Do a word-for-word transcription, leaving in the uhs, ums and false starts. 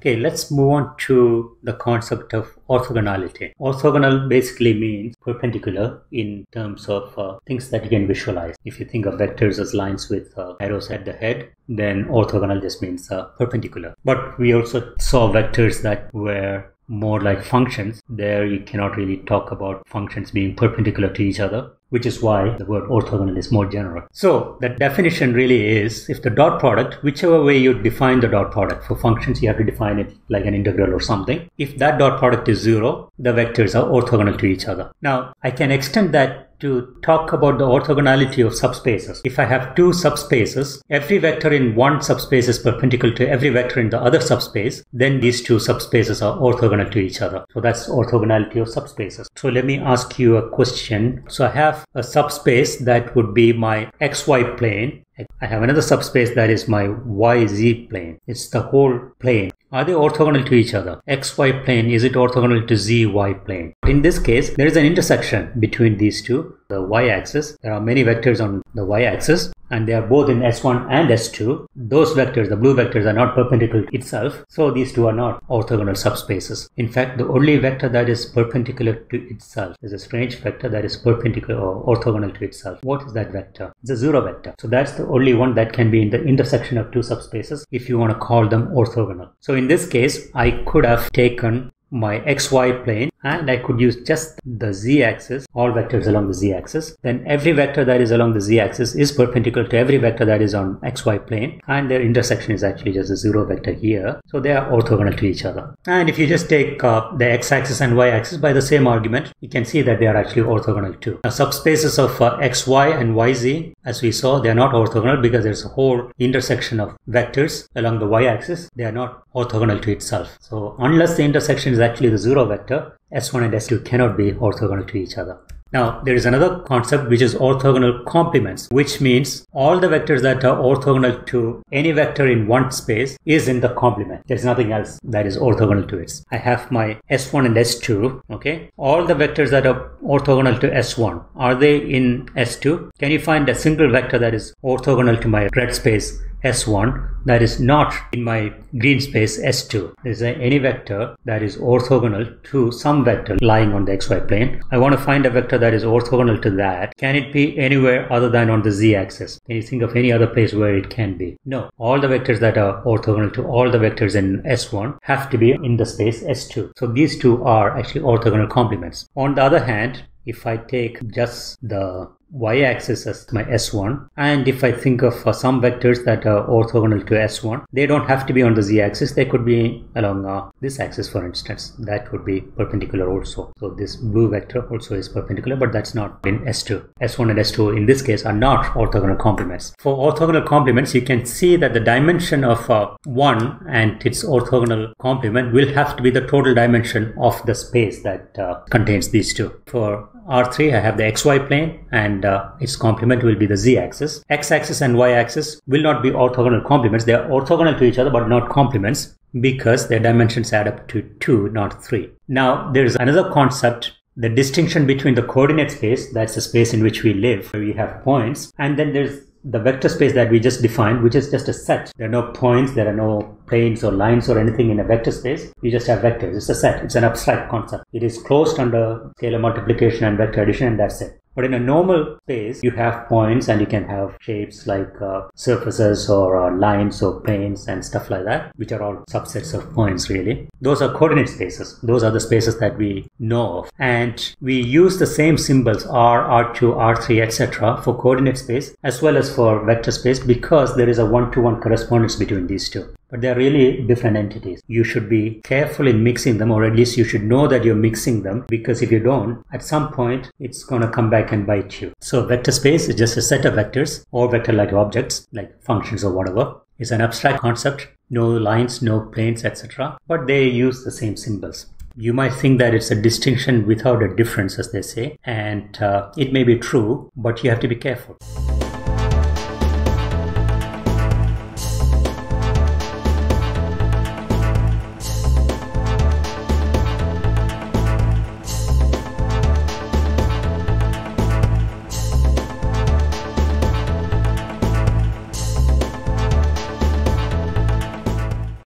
Okay, let's move on to the concept of orthogonality. Orthogonal basically means perpendicular in terms of uh, things that you can visualize. If you think of vectors as lines with uh, arrows at the head, then orthogonal just means uh, perpendicular. But we also saw vectors that were more like functions. There you cannot really talk about functions being perpendicular to each other, which is why the word orthogonal is more general. So the definition really is, if the dot product, whichever way you define the dot product, for functions you have to define it like an integral or something. If that dot product is zero, the vectors are orthogonal to each other. Now I can extend that to talk about the orthogonality of subspaces. If I have two subspaces, every vector in one subspace is perpendicular to every vector in the other subspace, then these two subspaces are orthogonal to each other. So that's orthogonality of subspaces. So let me ask you a question. So I have a subspace that would be my xy plane. I have another subspace that is my Y Z plane. It's the whole plane. Are they orthogonal to each other? X Y plane, is it orthogonal to Z Y plane? In this case, there is an intersection between these two, the y-axis. There are many vectors on the y-axis, and they are both in S one and S two. Those vectors, the blue vectors, are not perpendicular to itself, so these two are not orthogonal subspaces. In fact, the only vector that is perpendicular to itself is a strange vector that is perpendicular or orthogonal to itself. What is that vector? It's a zero vector. So that's the only one that can be in the intersection of two subspaces if you want to call them orthogonal. So in this case, I could have taken my xy plane and I could use just the z-axis, all vectors along the z-axis. Then every vector that is along the z-axis is perpendicular to every vector that is on xy plane, and their intersection is actually just a zero vector here. So they are orthogonal to each other. And if you just take uh, the x-axis and y-axis by the same argument, you can see that they are actually orthogonal too. Now subspaces of uh, xy and yz, as we saw, they are not orthogonal because there's a whole intersection of vectors along the y-axis. They are not orthogonal to itself. So unless the intersection is actually the zero vector, S one and S two cannot be orthogonal to each other. Now, there is another concept which is orthogonal complements, which means all the vectors that are orthogonal to any vector in one space is in the complement. There's nothing else that is orthogonal to it. I have my S one and S two, okay? All the vectors that are orthogonal to S one, are they in S two? Can you find a single vector that is orthogonal to my red space S one that is not in my green space S two? Is there any vector that is orthogonal to some vector lying on the xy plane? I want to find a vector that is orthogonal to that. Can it be anywhere other than on the z-axis? Can you think of any other place where it can be? No. All the vectors that are orthogonal to all the vectors in S one have to be in the space S two. So these two are actually orthogonal complements. On the other hand, if I take just the y-axis as my S one, and if I think of uh, some vectors that are orthogonal to S one, they don't have to be on the z-axis. They could be along uh, this axis, for instance. That would be perpendicular also. So this blue vector also is perpendicular, but that's not in S two. S one and S two in this case are not orthogonal complements. For orthogonal complements, you can see that the dimension of uh, one and its orthogonal complement will have to be the total dimension of the space that uh, contains these two. For R three, I have the xy plane, and uh, its complement will be the z-axis. X-axis and y-axis will not be orthogonal complements. They are orthogonal to each other but not complements because their dimensions add up to two, not three. Now, there is another concept, the distinction between the coordinate space, that's the space in which we live, where we have points, and then there's the vector space that we just defined, which is just a set. There are no points, there are no planes or lines or anything in a vector space. You just have vectors. It's a set. It's an abstract concept. It is closed under scalar multiplication and vector addition, and that's it. But in a normal space, you have points and you can have shapes like uh, surfaces or uh, lines or planes and stuff like that, which are all subsets of points really. Those are coordinate spaces. Those are the spaces that we know of. And we use the same symbols R, R two, R three, et cetera for coordinate space as well as for vector space because there is a one-to-one correspondence between these two. But they are really different entities. You should be careful in mixing them, or at least you should know that you're mixing them, because if you don't, at some point it's going to come back and bite you. So vector space is just a set of vectors or vector-like objects like functions or whatever. It's an abstract concept, no lines, no planes, et cetera. But they use the same symbols. You might think that it's a distinction without a difference, as they say, and uh, it may be true, but you have to be careful.